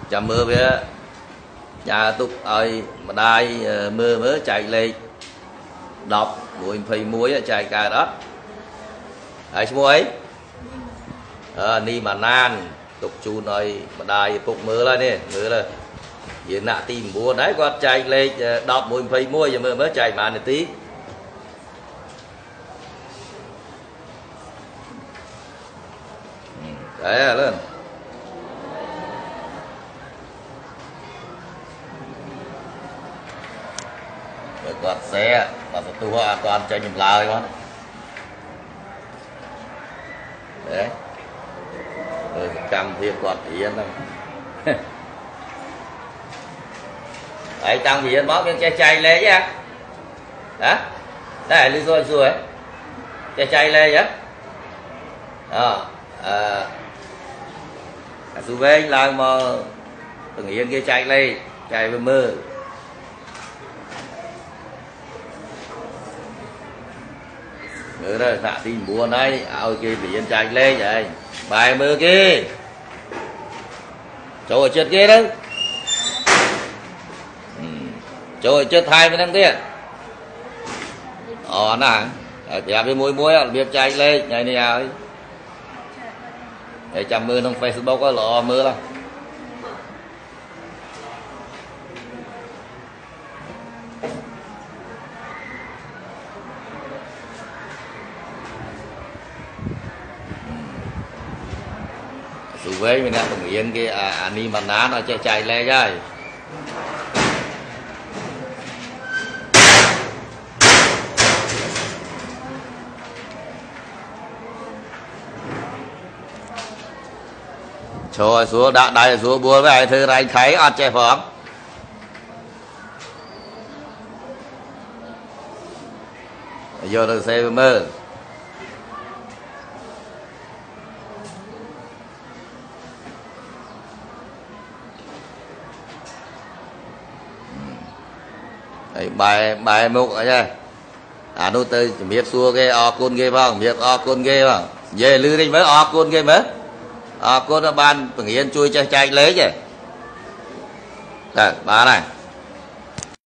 chăm mưa với nhà tục ơi mà đai mưa mới chạy lên đọc mùi phì muối chạy cả đó ấy mua ấy ni mà nan tục chu nói mà đai phục mưa lên đi mưa lên vậy nạ tìm buồn đấy con chạy lên đọc mùi phì muối giờ mưa mới chạy mà này tí đấy lên quạt xe và phải tu an toàn cho những lời con đấy rồi cầm thiệp quạt yên đâu đấy tăng gì bó cái chay lê chứ đó đây lý do rồi chay lê chứ su về là mà từng yên cái chay lê chay với mưa nữa rồi tạ tin buồn đấy ao kia bị yên chạy lên vậy bài mưa kia chỗ ở chết kia đó chỗ ở chết 2 năm tiền nè đẹp với muối việc chạy lên ngày này ấy để chăm mưa trong Facebook có lọ mưa lắm dù với mình đã đồng yên cái anh đi mà ná nó chạy lên rồi trời xuống đã đây xuống bùa với ai thư anh thấy ăn che phỏng giờ được xe mơ bài mục ở đây nó tới biết xua cái con ghê không biết con ghê không về lư đi mới con ghê mới con nó ban từng yên chui chạy lấy chứ bà này